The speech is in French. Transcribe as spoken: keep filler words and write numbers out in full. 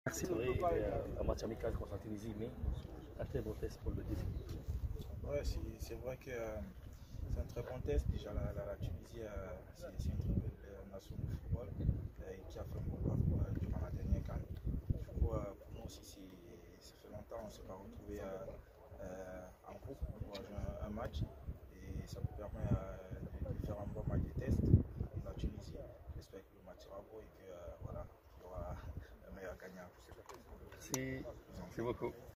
Merci. Euh, un match amical contre la Tunisie, mais un très bon test pour le défi. Ouais, c'est vrai que euh, c'est un très bon test. Déjà, la, la, la Tunisie, euh, c'est une très belle nation de football euh, qui a fait un bon parcours euh, durant la dernière CAN. Du coup, euh, pour nous aussi, ça fait longtemps qu'on ne s'est pas retrouvé euh, euh, en groupe pour jouer un, un match. Et ça nous permet euh, de, de faire un bon match de test contre la Tunisie. J'espère que le match sera beau et que euh, voilà, il y aura un meilleur gagnant. Merci. Merci beaucoup.